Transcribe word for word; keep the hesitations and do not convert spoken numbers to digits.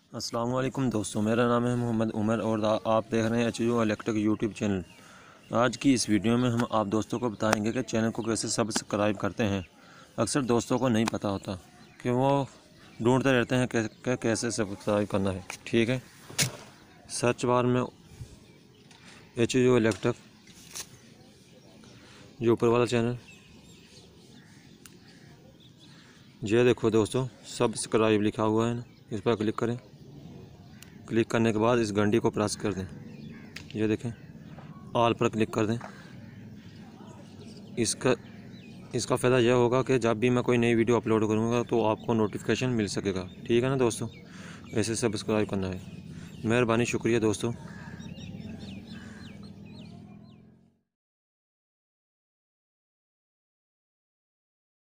السلام علیکم دوستوں، میرا نام ہے محمد عمر اور آپ دیکھ رہے ہیں H U electric YouTube channel. آج کی اس ویڈیو میں ہم آپ دوستوں کو بتائیں گے کہ چینل کو کیسے سبسکرائب کرتے ہیں۔ اکثر دوستوں کو نہیں پتہ ہوتا کہ وہ ڈھونڈتے رہتے ہیں کہ کیسے سبسکرائب کرنا ہے۔ ٹھیک ہے، سرچ بار میں ایچ یو الیکٹرک جو اوپر والا چینل، یہ دیکھو دوستوں سبسکرائب لکھا ہوا ہے نا، اس پر کلک کریں۔ کلک کرنے کے بعد اس گھنٹی کو پریس کر دیں، یہ دیکھیں آل پر کلک کر دیں۔ اس کا اس کا فائدہ یہ ہوگا کہ جب بھی میں کوئی نئی ویڈیو اپلوڈ کروں گا تو آپ کو نوٹیفیکیشن مل سکے گا۔ ٹھیک ہے نا دوستوں، ایسے سبسکرائب کرنا ہے۔ مہربانی، شکریہ دوستوں۔